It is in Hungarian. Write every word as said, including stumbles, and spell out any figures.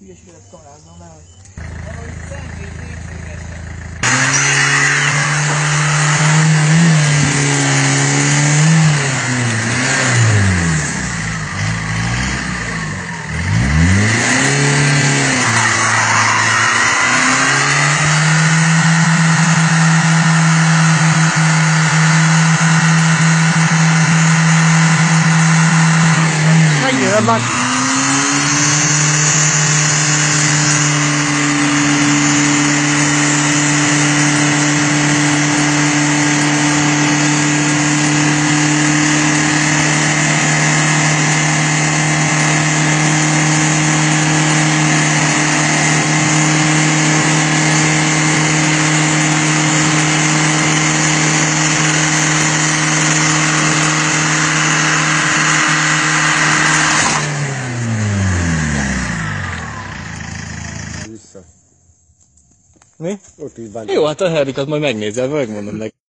hülyeséget kameráznom, mert hogy szentét népségesek. Mennyire már... Vissza. Mi? Ott így van. Jó, hát a Henrikat majd megnézel, megmondom neki.